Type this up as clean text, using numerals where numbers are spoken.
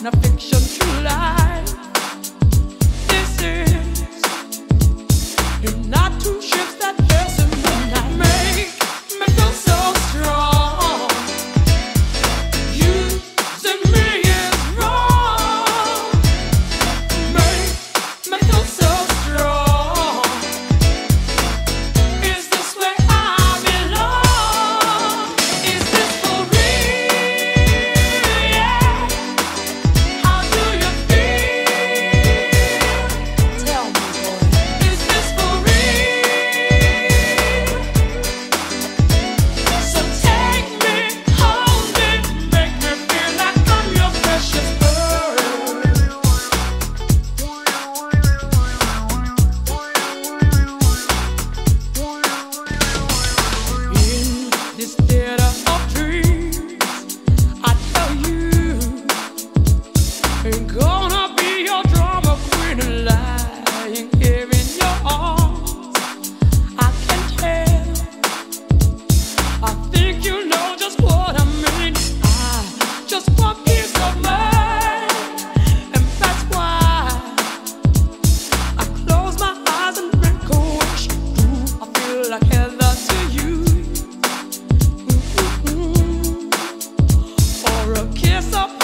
not fiction, true life. This is, you're not two ships that pass in the night. Make us so strong. Using me is wrong. Make us so strong. Is this where I belong? Is this for real? Yeah. How do you feel? Tell me, boy. Is this for real? So take me, hold me, make me feel like I'm your precious pearl. In this theater of dreams, I tell you, ain't gonna be your drama queen lying here in your arms. I can tell. I think you know just what I mean. I just want peace of mind, and that's why I close my eyes and make a wish. Do I feel like heather to you? Or a kiss of